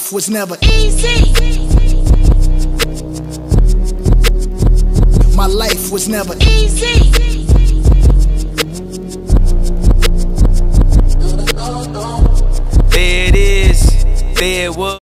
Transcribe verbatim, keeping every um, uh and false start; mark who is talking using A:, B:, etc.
A: life was never easy. My life was never easy.
B: There it is, there it was.